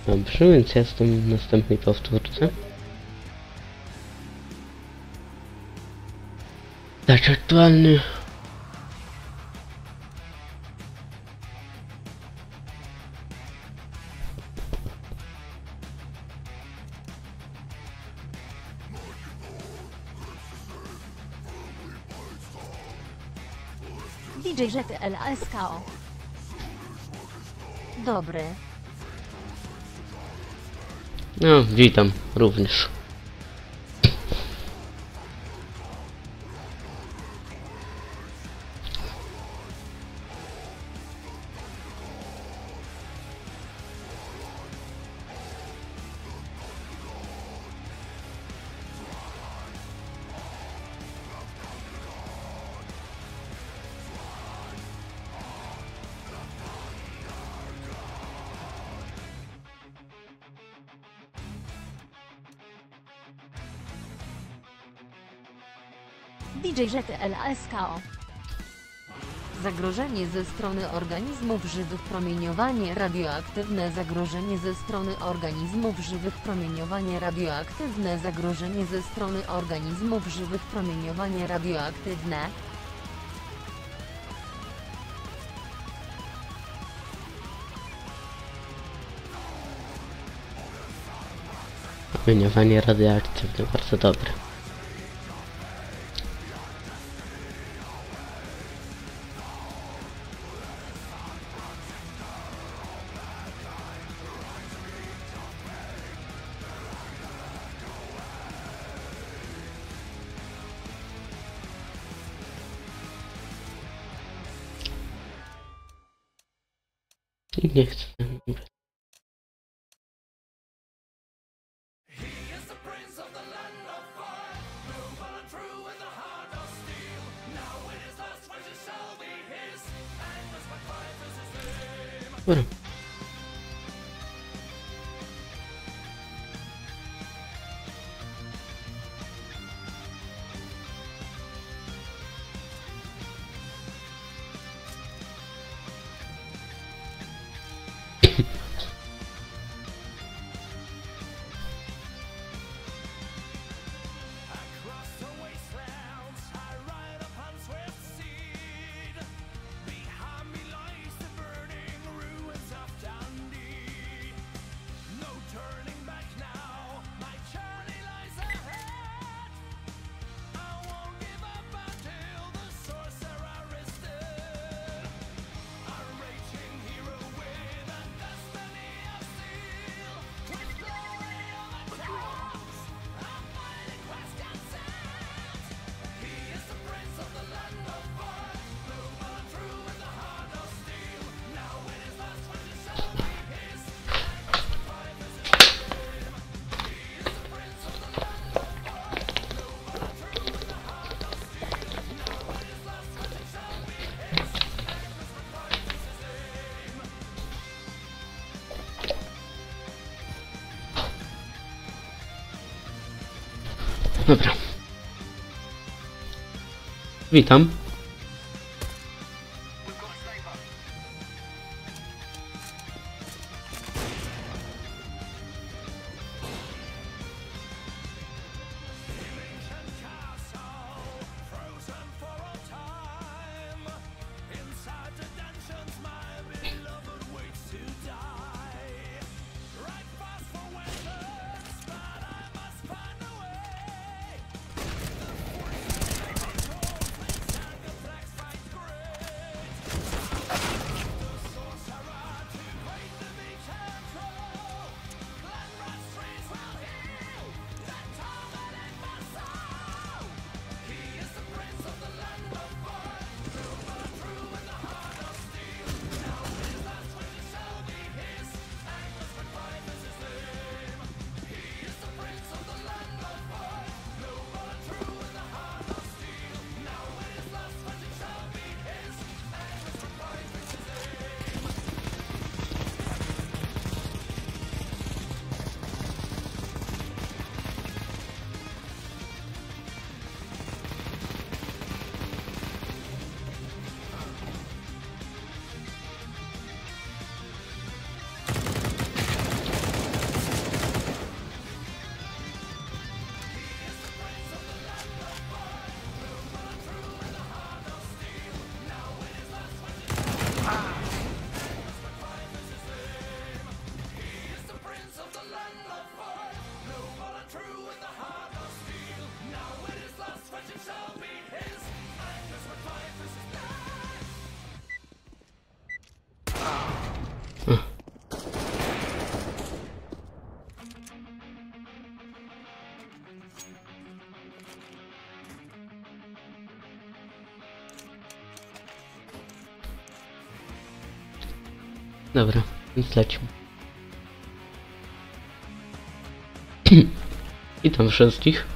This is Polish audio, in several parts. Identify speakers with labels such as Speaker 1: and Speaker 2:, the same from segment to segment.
Speaker 1: Dobrze, więc ja jestem w następnej powtórce. Tak, aktualny.
Speaker 2: DJ Rzety LSKO. Dobry.
Speaker 1: No, witam również.
Speaker 2: DJ Rzety LSKO. Zagrożenie ze strony organizmów żywych, promieniowanie radioaktywne, zagrożenie ze strony organizmów żywych, promieniowanie radioaktywne, zagrożenie ze strony organizmów żywych, promieniowanie radioaktywne.
Speaker 1: Promieniowanie radioaktywne, bardzo dobre. Nie chcę. Dobra. Dobra. Witam. Dobra, więc lecimy. Witam wszystkich.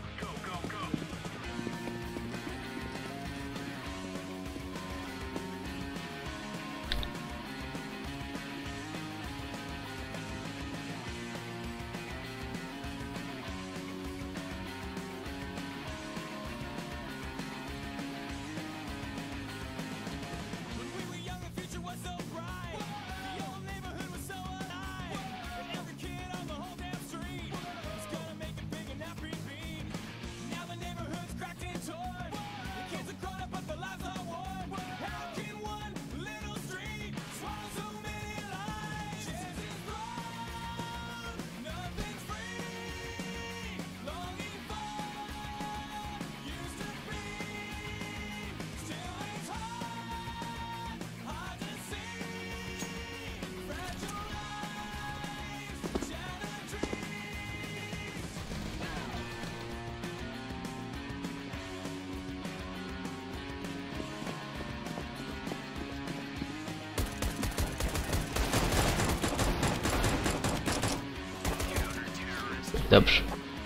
Speaker 1: Dobrze.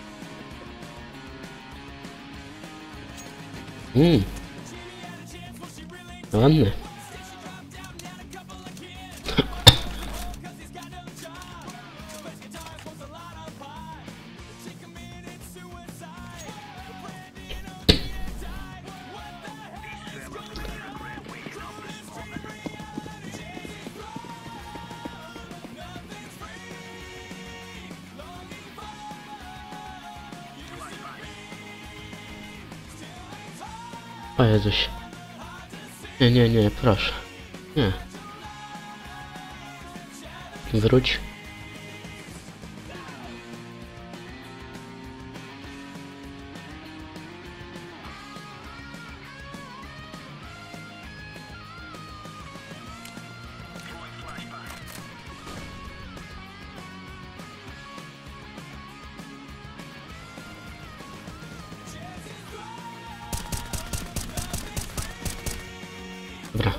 Speaker 1: Ładny. O Jezuś. Nie, proszę. Nie. Wróć. Dobra.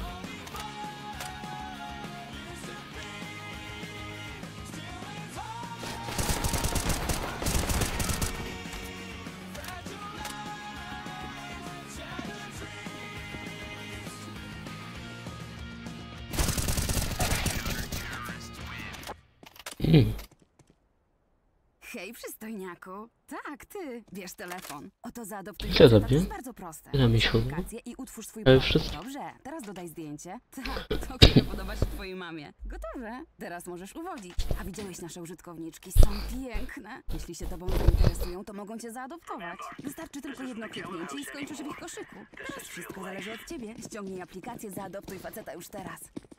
Speaker 3: Hej, przystojniaku. Tak, ty. Bierz telefon. Oto zaadoptuj.
Speaker 1: Co
Speaker 3: To
Speaker 1: zrobię?
Speaker 3: jest bardzo proste.
Speaker 1: Ile mi
Speaker 3: Włącz
Speaker 1: się
Speaker 3: aplikację i utwórz swój
Speaker 1: Ale
Speaker 3: profil.
Speaker 1: wszystko-
Speaker 3: Dobrze, teraz dodaj zdjęcie. Tak, to które podoba się twojej mamie. Gotowe? Teraz możesz uwodzić. A widziałeś nasze użytkowniczki? Są piękne. Jeśli się tobą zainteresują, to mogą cię zaadoptować. Wystarczy tylko jedno kliknięcie i skończysz w ich koszyku. Teraz wszystko zależy od ciebie. Ściągnij aplikację, zaadoptuj faceta już teraz.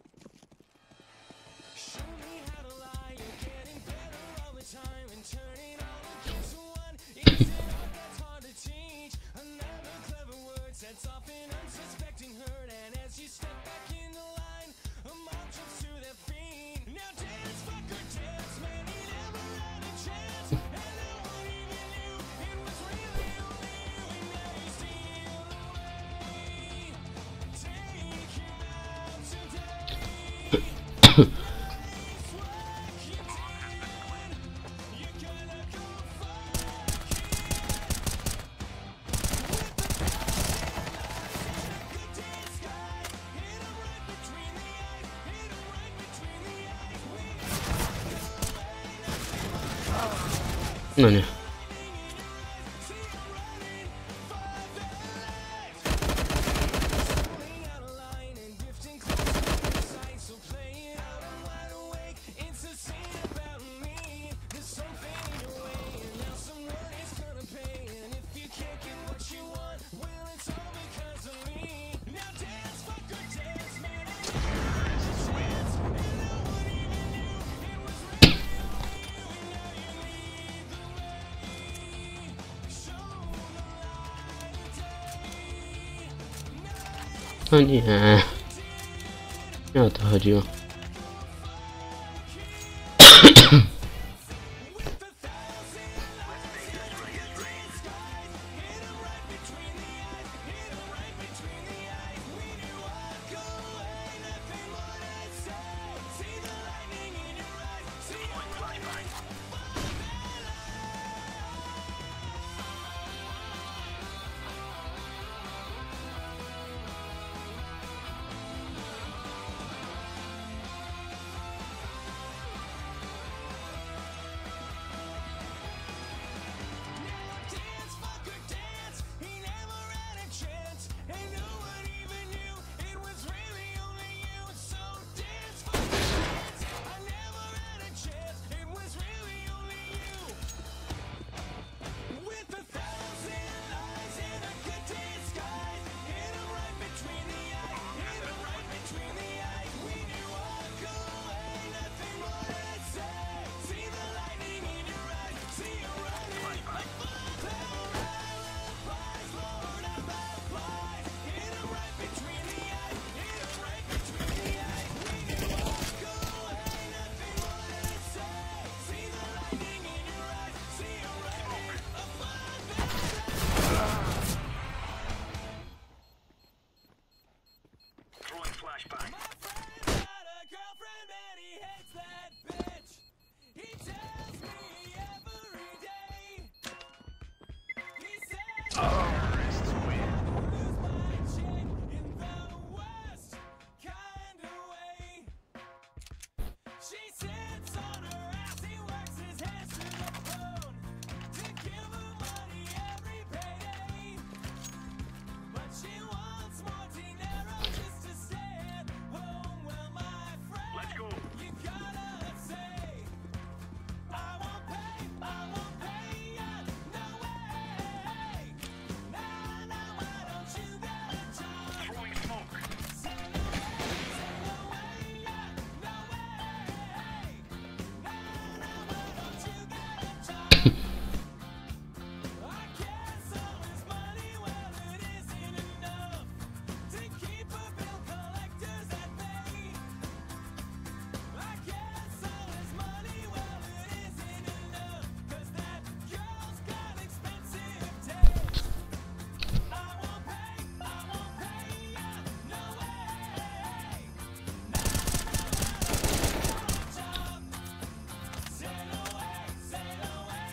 Speaker 1: No nie. No nie. Nie o to chodziło.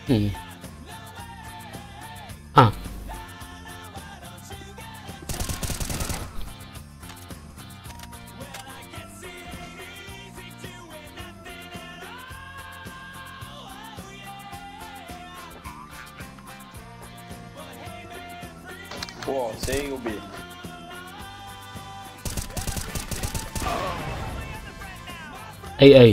Speaker 1: A.
Speaker 4: Pô, sei o B.
Speaker 1: Ej, ej.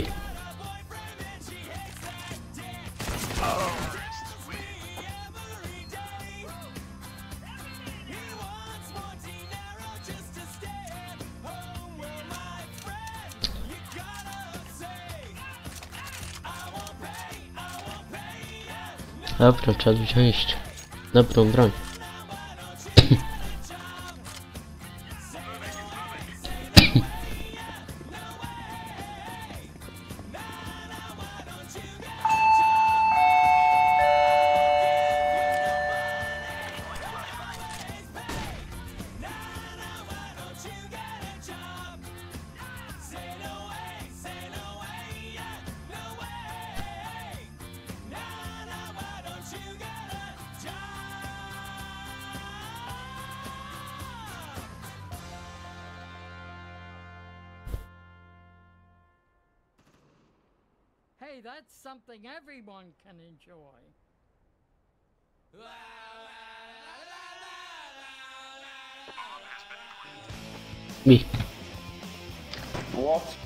Speaker 1: Dobra, trzeba wziąć dobrą broń.
Speaker 5: Hey, that's something everyone can enjoy.
Speaker 1: Mi.
Speaker 4: What?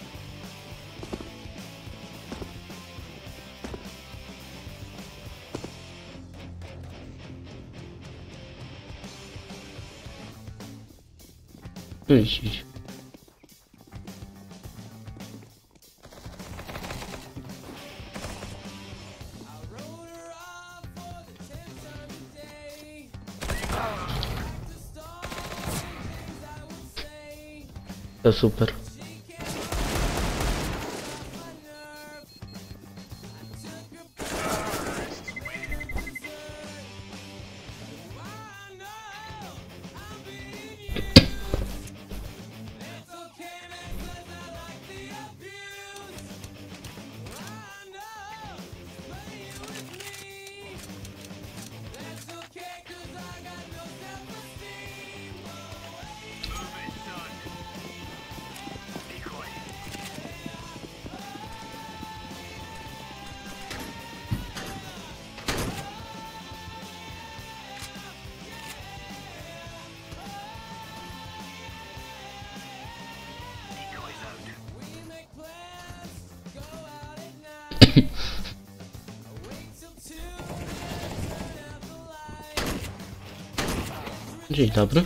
Speaker 1: Idź. To super. Dzień dobry.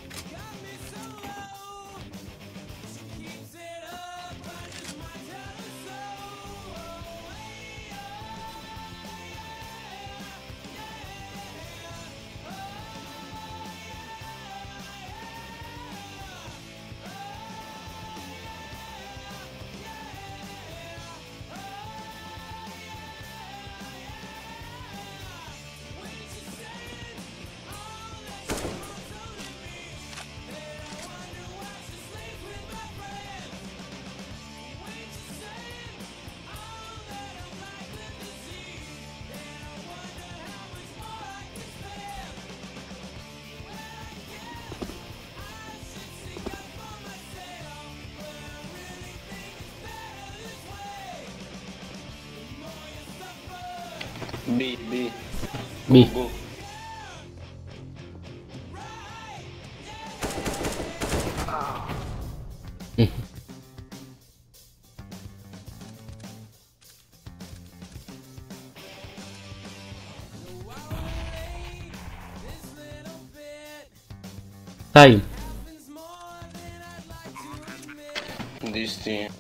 Speaker 4: B, B.
Speaker 1: Mi.
Speaker 4: Go.
Speaker 1: Time.
Speaker 4: This team.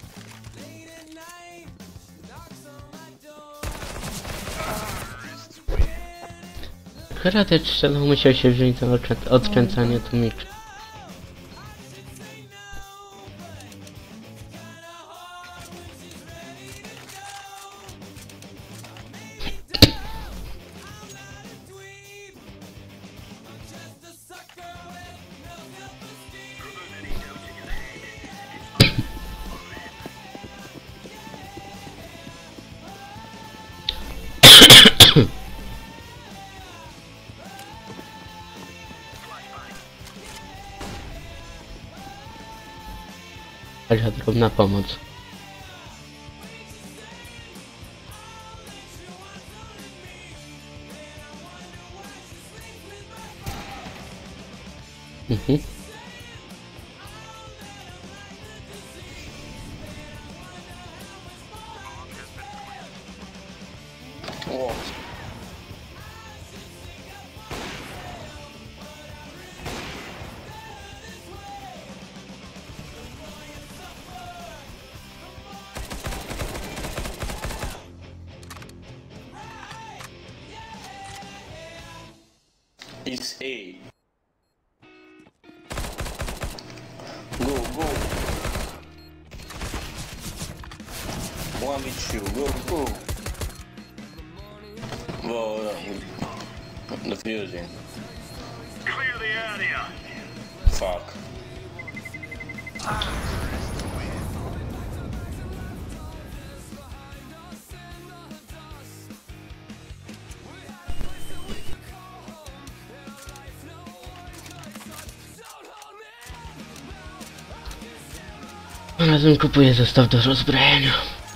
Speaker 1: Karate strzelał, musiał się wziąć za odkręcanie tłumiczy. Taka drobna pomoc. Mhm.
Speaker 4: Whoa. It's A. Go, go. One with you. Go, go. Whoa, defusing.
Speaker 6: Clear the area.
Speaker 4: Fuck.
Speaker 1: Razem kupuję zestaw do rozbrajania.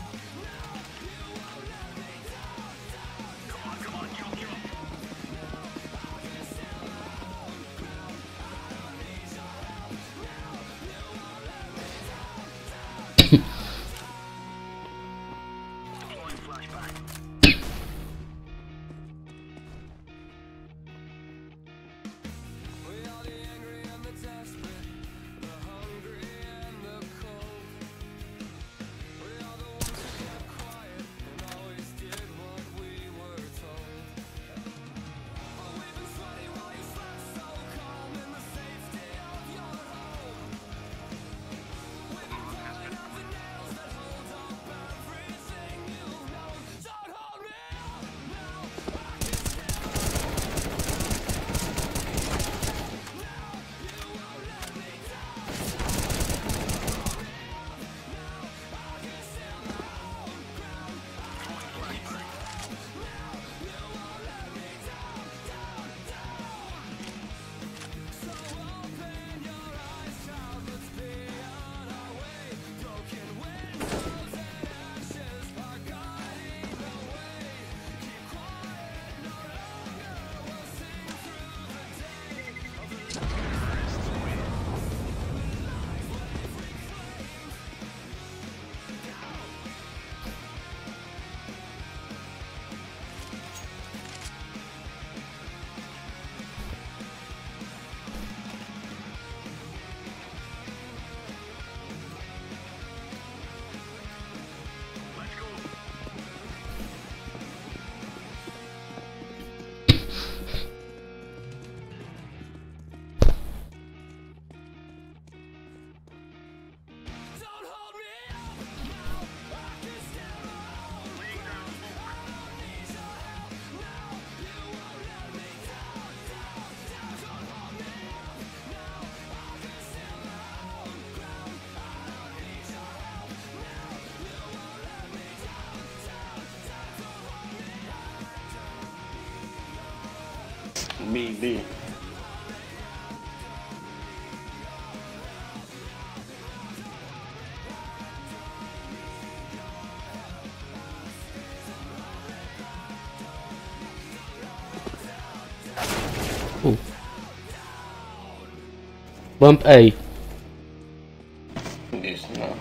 Speaker 4: B, B.
Speaker 1: Bomb A.
Speaker 4: This now.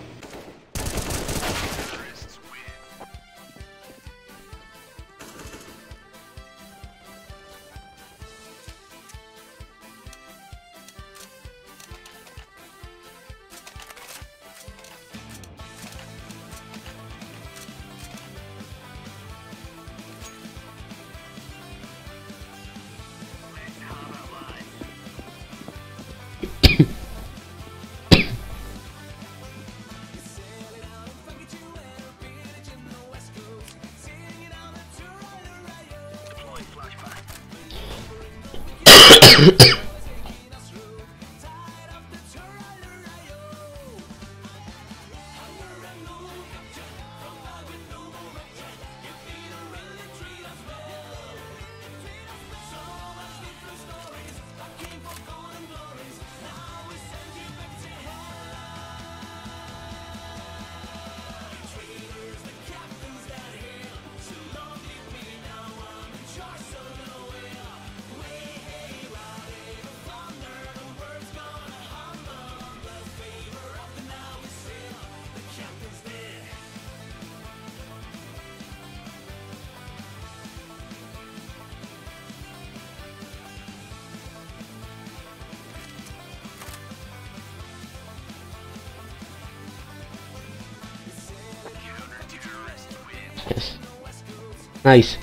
Speaker 1: Jest. Nice.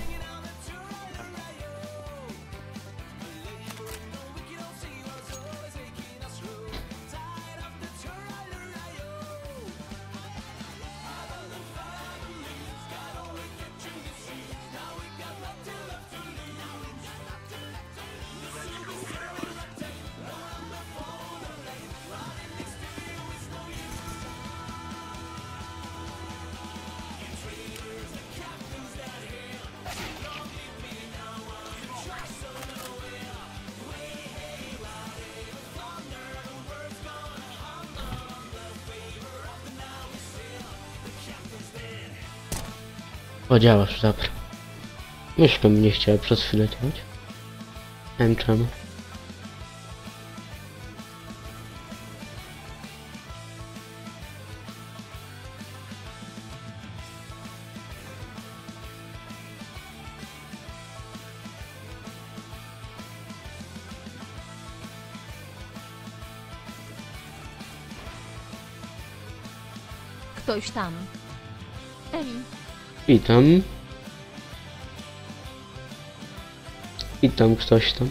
Speaker 1: Podziałasz, dobra. Myszka mnie chciała przez chwilę działać. Nie wiem czemu.
Speaker 2: Ktoś tam. Eli.
Speaker 1: Witam. Witam ktoś tam.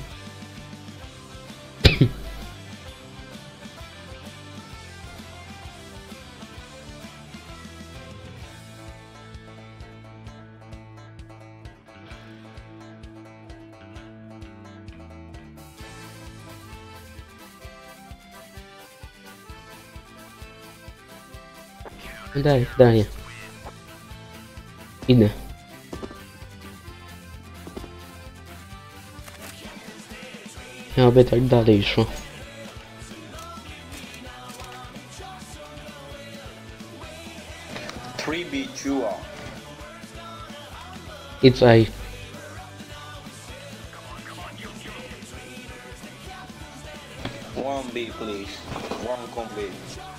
Speaker 1: Daję. Idę. Miałoby tak dalej szło.
Speaker 4: Three B Chua.
Speaker 1: It's A.
Speaker 4: One B, please. One complete.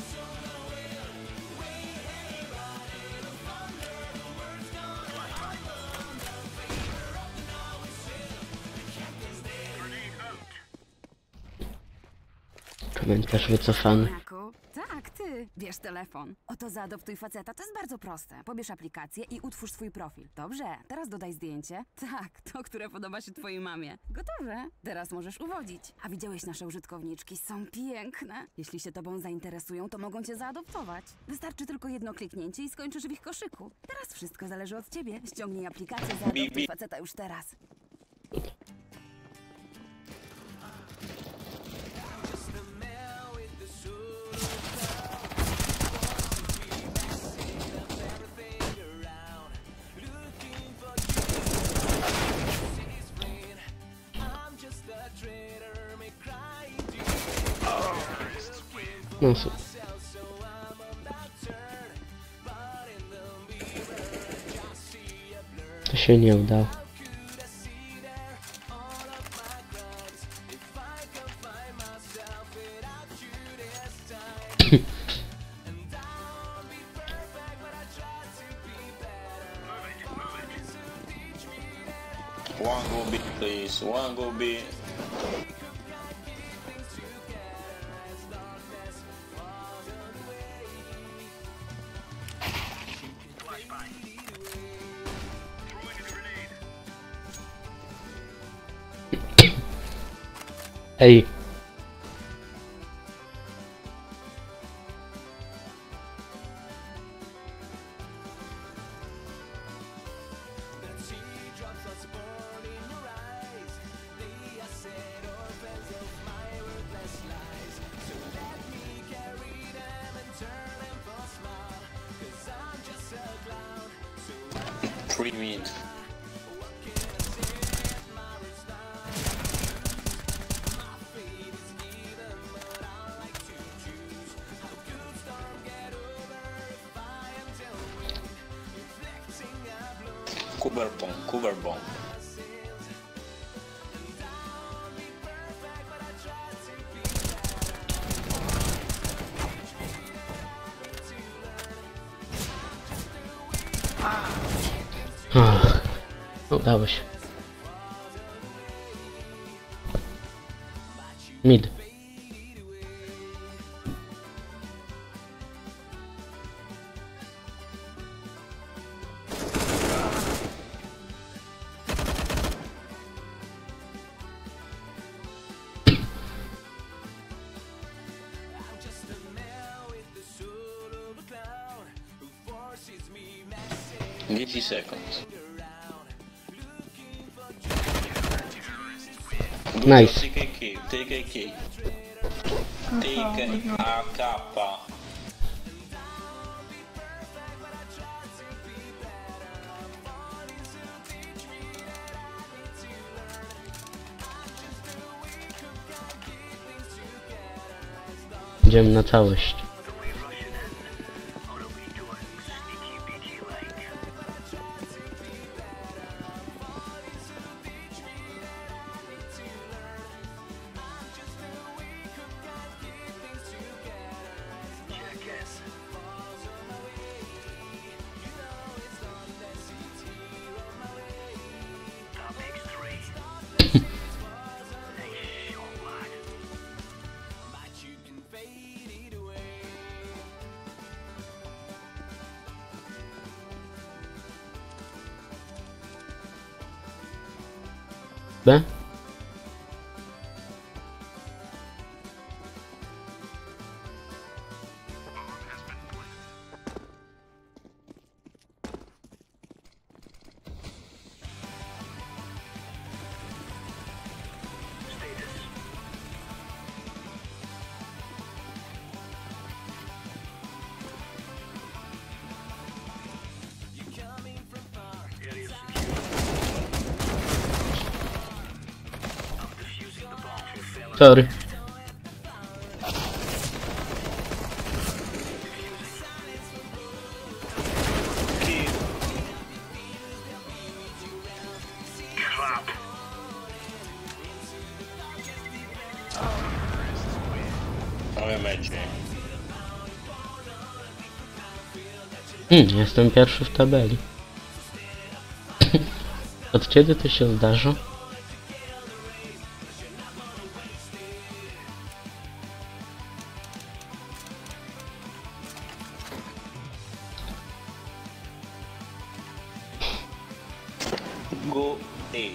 Speaker 1: Komentarz wycofany.
Speaker 3: Jaku? Tak, ty. Bierz telefon. Oto zaadoptuj faceta. To jest bardzo proste. Pobierz aplikację i utwórz swój profil. Dobrze, teraz dodaj zdjęcie. Tak, to, które podoba się twojej mamie. Gotowe. Teraz możesz uwodzić. A widziałeś nasze użytkowniczki? Są piękne. Jeśli się tobą zainteresują, to mogą cię zaadoptować. Wystarczy tylko jedno kliknięcie i skończysz w ich koszyku. Teraz wszystko zależy od ciebie. Ściągnij aplikację, zaadoptuj faceta już teraz.
Speaker 1: No super. To się nie udało.
Speaker 4: One go B, please. One go B.
Speaker 1: Ej.
Speaker 4: Three mid. Cover bomb.
Speaker 1: Ach, udało się. Mid.
Speaker 4: 10 seconds.
Speaker 1: Nice.
Speaker 4: TKK, TKK. Take AK.
Speaker 1: Idziemy na całość. B? Sorry.
Speaker 4: Mamy mecze.
Speaker 1: Jestem pierwszy w tabeli. Od kiedy to się zdarza?
Speaker 4: Go A.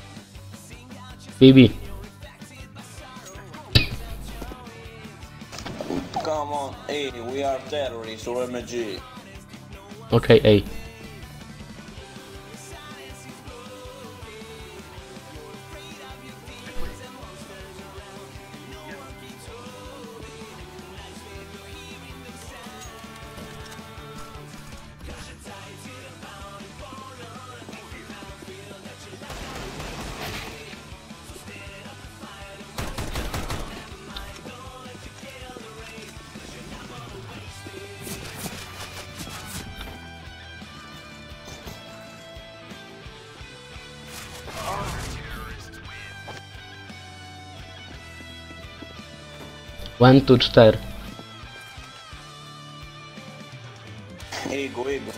Speaker 1: BB.
Speaker 4: Come on A, we are terrorists or MG.
Speaker 1: Okej, ej. One, two, 4.
Speaker 4: Ego, ego.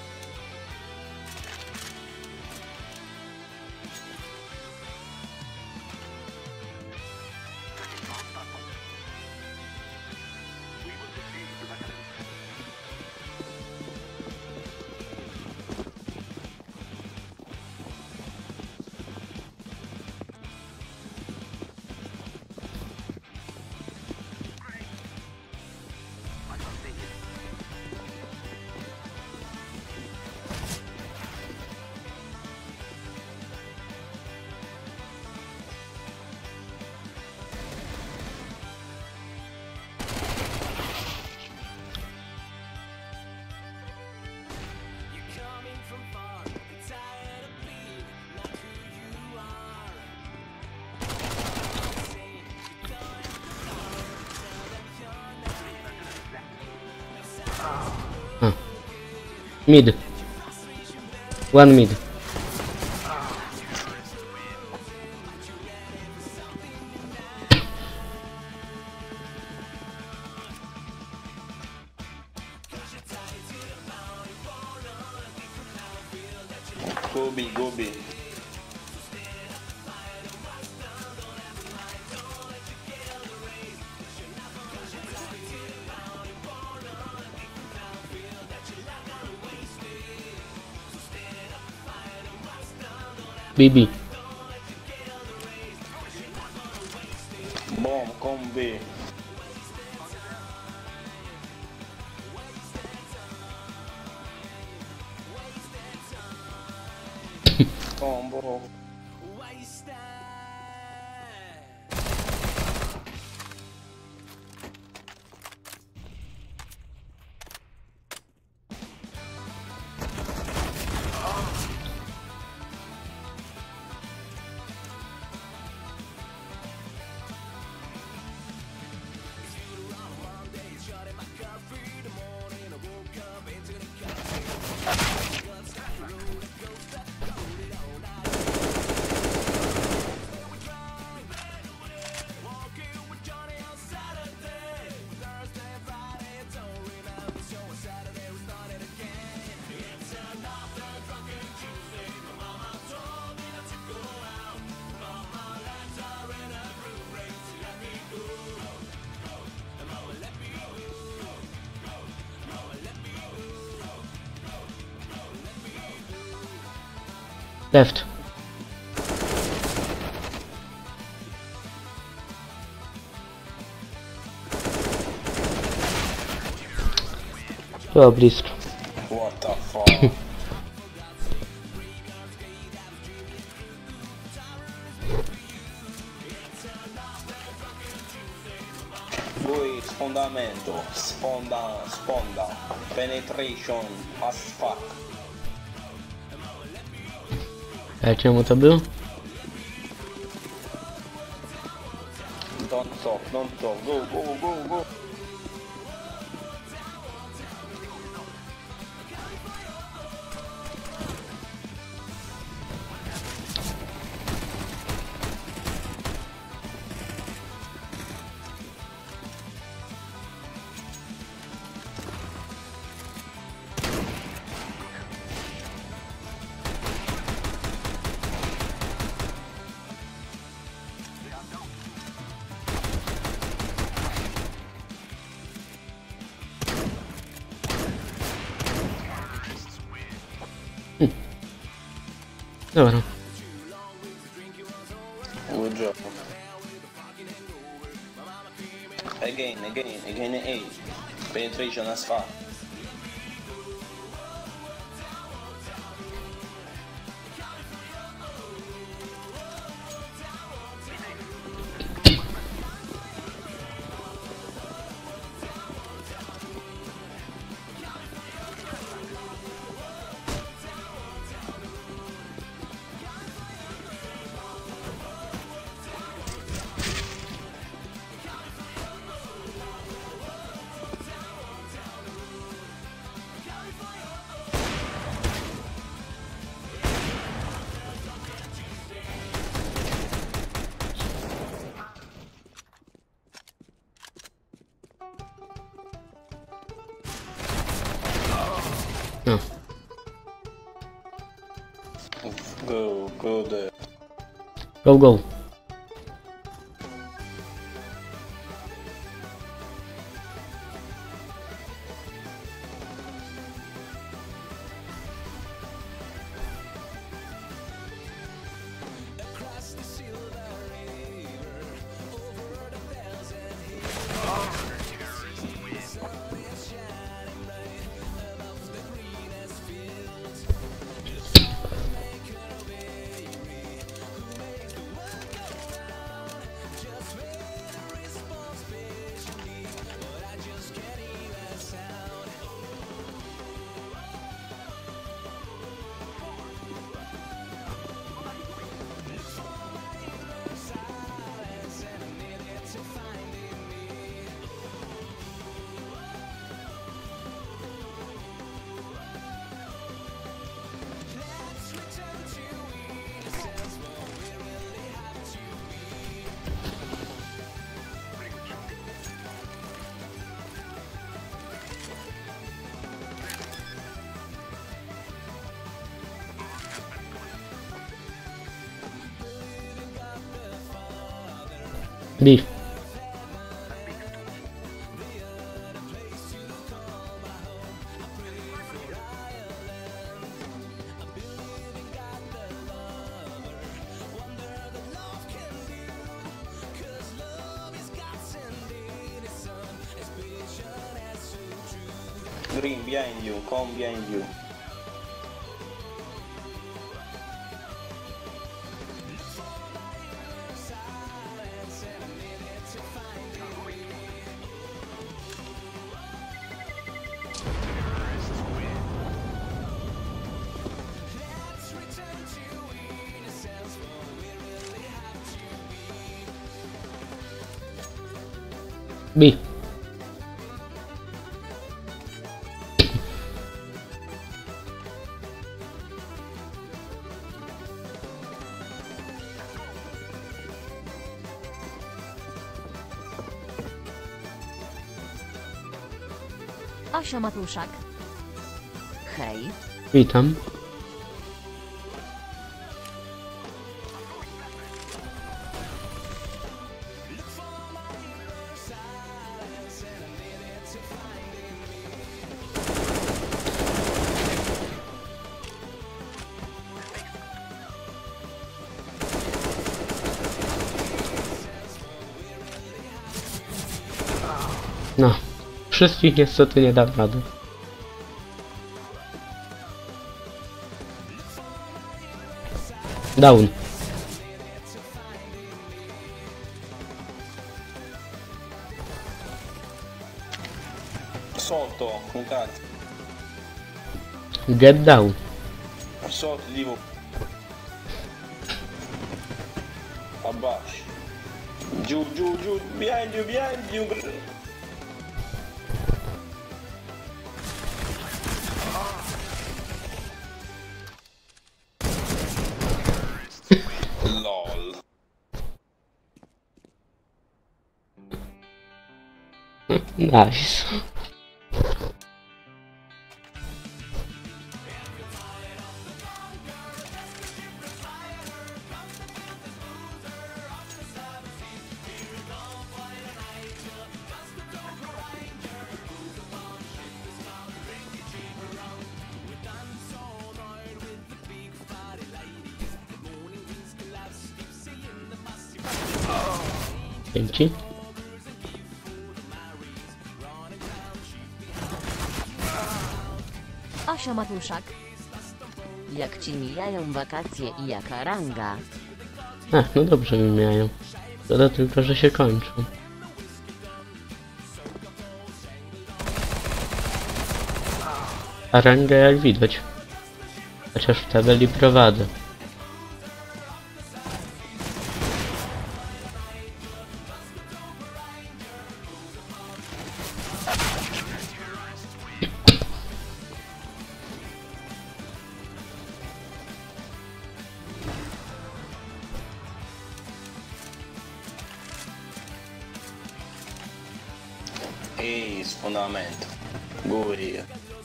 Speaker 1: Mid. One mid.
Speaker 4: Go B, go B.
Speaker 1: BB.
Speaker 4: Bomb, come B. combo.
Speaker 1: Left. Była blisko.
Speaker 4: What the fuck? Lui sfondamento, sponda, penetration as fuck.
Speaker 1: A czemu to było?
Speaker 4: Don't stop, go.
Speaker 1: Dobra.
Speaker 4: Good job. Again, A. Penetration as fuck.
Speaker 1: No.
Speaker 4: Go there.
Speaker 1: Go. B.
Speaker 4: Green behind you, come behind you.
Speaker 1: Bij.
Speaker 2: Asia Matuszak. Hej.
Speaker 1: Witam. No. Wszystkich niestety nie dam rady. Down.
Speaker 4: Sotto, un cazzo.
Speaker 1: Get down.
Speaker 4: Sotto, dico. Abbaixo. Giù, giù, giù, behind you, behind you. LOL.
Speaker 1: Nice. Dzięki.
Speaker 2: Asia Matuszak. Jak ci mijają wakacje i jaka ranga?
Speaker 1: Ach, no dobrze mi mijają. Szkoda tylko, że się kończą. A rangę jak widać. Chociaż w tabeli prowadzę.
Speaker 4: Ehi, sfondamento. Guria.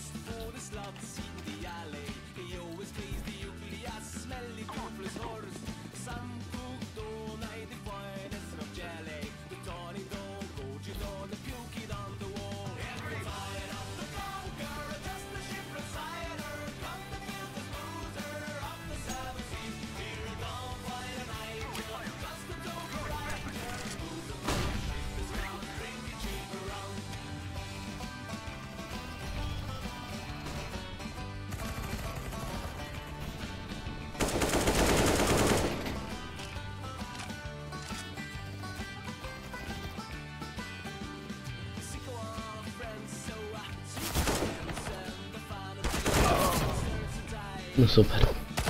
Speaker 1: No super.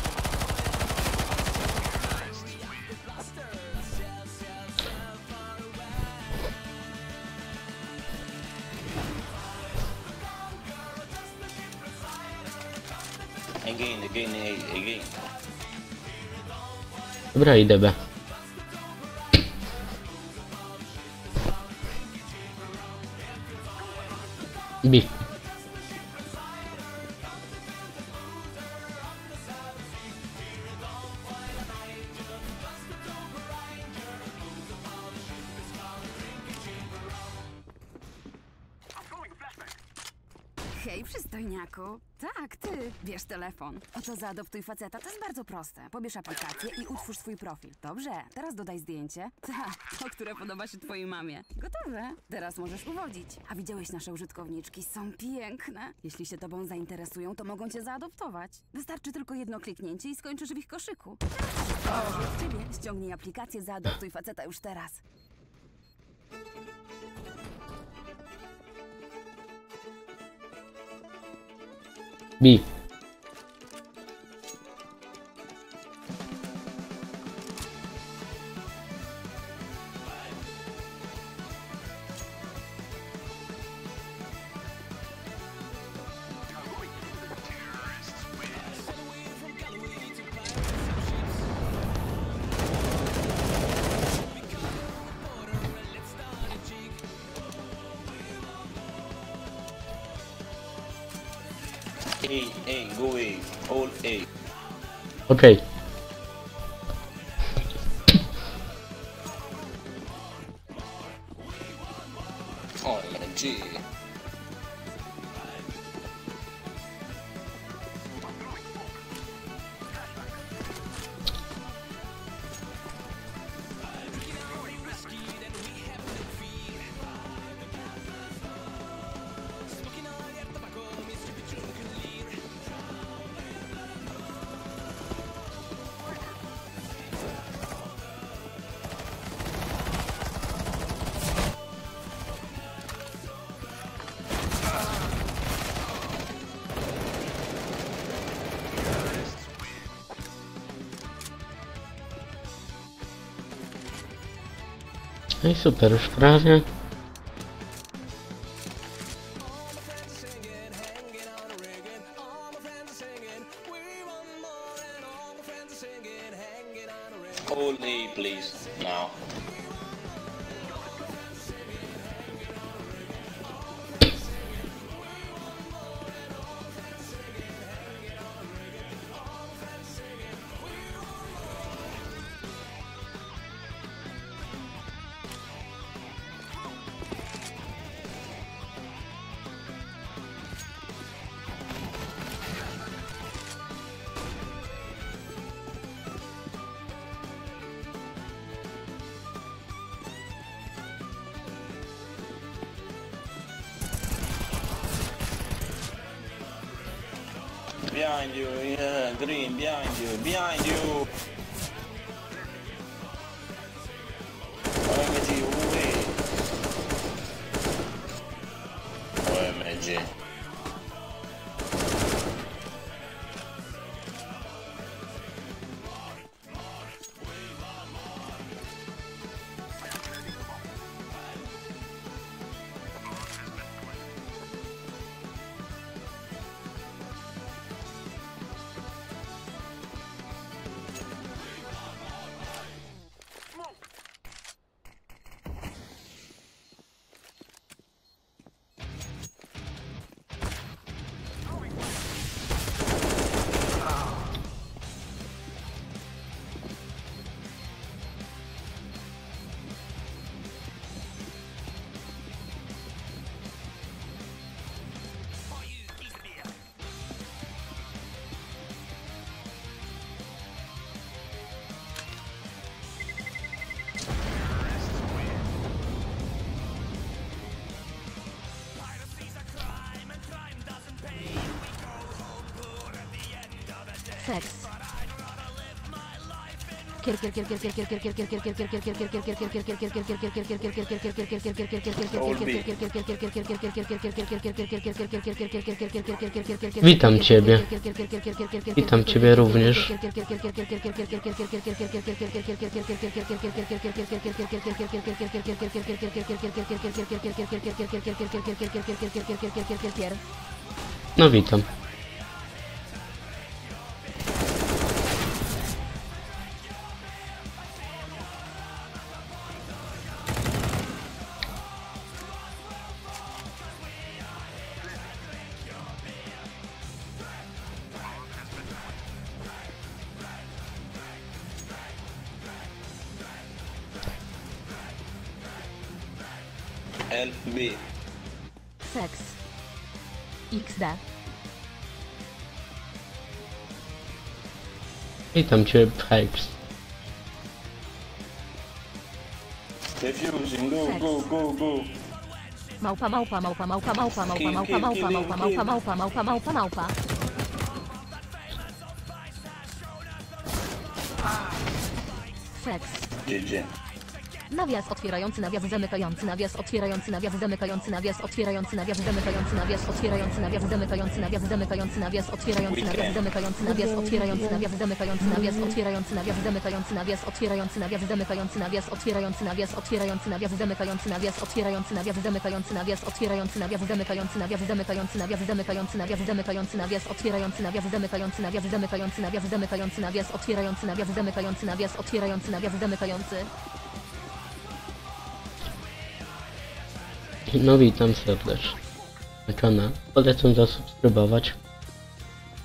Speaker 4: Again.
Speaker 1: Dobra, idę B. B.
Speaker 3: Hej, przystojniaku. Tak, ty. Bierz telefon. Oto zaadoptuj faceta. To jest bardzo proste. Pobierz aplikację i utwórz swój profil. Dobrze, teraz dodaj zdjęcie. Tak, to, które podoba się twojej mamie. Gotowe. Teraz możesz uwodzić. A widziałeś nasze użytkowniczki? Są piękne. Jeśli się tobą zainteresują, to mogą cię zaadoptować. Wystarczy tylko jedno kliknięcie i skończysz w ich koszyku. Zależy od ciebie. Ściągnij aplikację Zaadoptuj faceta już teraz.
Speaker 1: B.
Speaker 4: A, go A, all A.
Speaker 1: Okej.
Speaker 4: OMG.
Speaker 1: No i super, już prawie.
Speaker 4: All A, please, now. Behind you, yeah, green, behind you, behind you. OMG, away. OMG.
Speaker 2: Seks.
Speaker 1: Witam ciebie. Witam ciebie również. No witam.
Speaker 4: LB.
Speaker 2: Seks. XD.
Speaker 1: Witam cię, Pipes.
Speaker 4: Defusing, go.
Speaker 2: Małpa. Seks.
Speaker 4: GG.
Speaker 2: Nawias otwierający, nawias zamykający, nawias otwierający, nawias zamykający, nawias otwierający, nawias zamykający, nawias otwierający, nawias zamykający, nawias zamykający, nawias otwierający, nawias zamykający, nawias otwierający, nawias zamykający, nawias otwierający, nawias zamykający, nawias otwierający, nawias zamykający, nawias otwierający, nawias otwierający, nawias zamykający, nawias otwierający, nawias zamykający, nawias otwierający, nawias zamykający, nawias zamykający, nawias zamykający, nawias zamykający, nawias otwierający, nawias zamykający, nawias zamykający, nawias zamykający, nawias otwierający, nawias zamykający, nawias otwierający, nawias zamykający.
Speaker 1: No witam serdecznie na kanale. Polecam zasubskrybować.